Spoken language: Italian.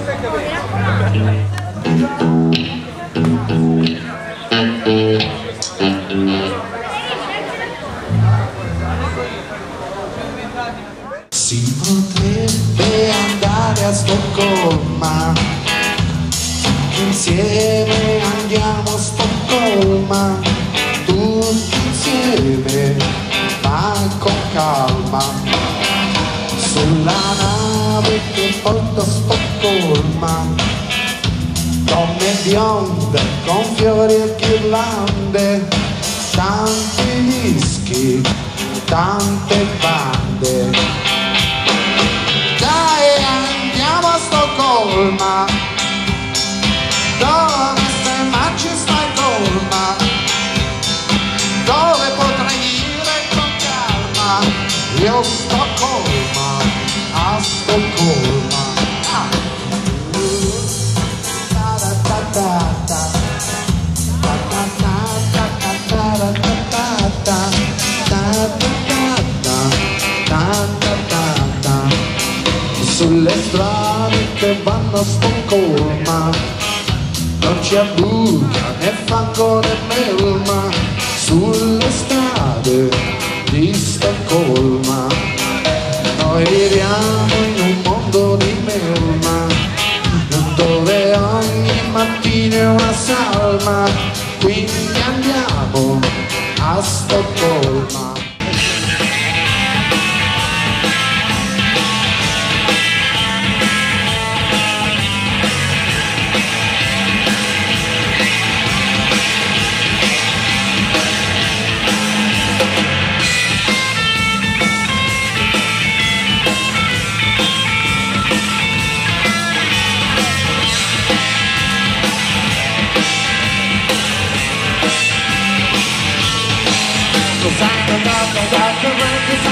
Si potrebbe andare a Stoccolma, insieme andiamo a Stoccolma, tutti insieme, ma con calma, sulla nave che porta a Stoccolma, donne bionde con fiori e ghirlande, tanti whisky, tante bande. Dai, andiamo a Stoccolma, dove stai mangi stai colma, dove potrai dire con calma, io Stoccolma, a Stoccolma. Sulle strade che vanno a Stoccolma non c'è buca né fango né melma, sulle strade di Stoccolma noi viviamo in un mondo di melma, dove ogni mattina è una salma, quindi andiamo a Stoccolma. Cause I'm a